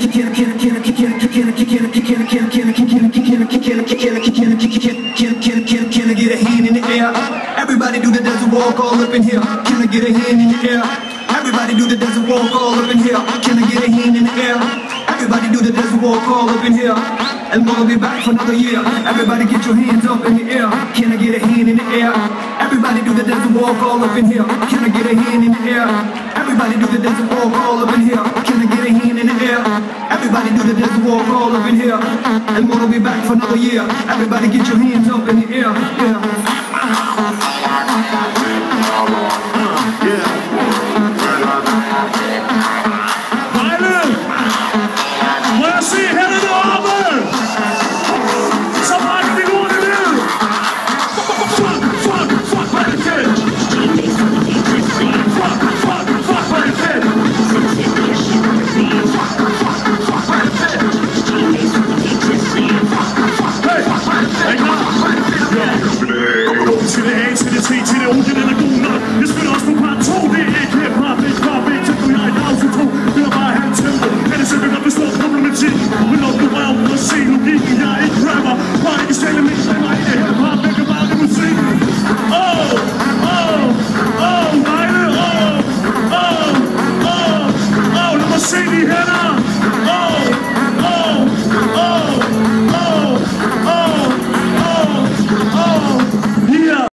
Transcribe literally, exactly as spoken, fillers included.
get a hand in the air? Everybody do the desert walk all up in here. Can I get a hand in the air? Everybody do the desert walk all up in here. Can I get a hand in the air? Everybody do the desert walk all up in here. And we'll be back for another year. Everybody get your hands up in the air. Can I get a hand in the air? Everybody do the desert walk all up in here. Can I get a hand in the air? Everybody do the desert walk all up in here. Can I get a hand in the air? Everybody do the desert walk all up in here. And we'll be back for another year. Everybody get your hands up in the air. Yeah. Logikken, jeg er ikke rapper. Bare ikke stille